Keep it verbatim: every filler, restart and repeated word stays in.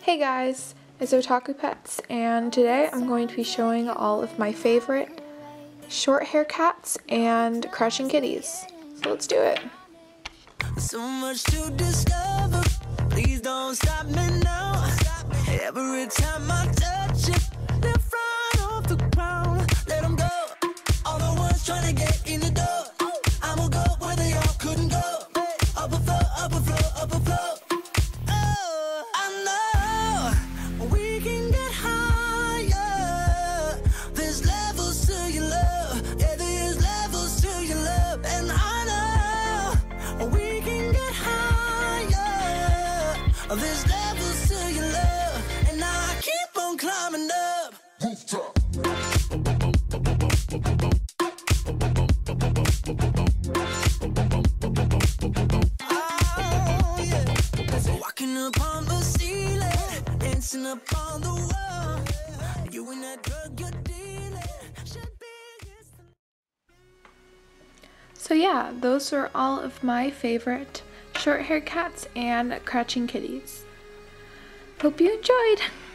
Hey guys, it's Otaku Pets, and today I'm going to be showing all of my favorite short hair cats and crushing kitties. So let's do it. So much to discover, please don't stop me now. Every time I touch it, they're flying off the ground. Let them go, all the ones trying to get in the door. I'ma go where they all couldn't go. Up a floor, up a floor, up a floor. There's levels to your love, and I keep on climbing up. Oh, yeah. So walking upon the ceiling, dancing upon the wall. You and that drug you're dealing should be. So yeah, those are all of my favorite short-haired cats and crouching kitties. Hope you enjoyed!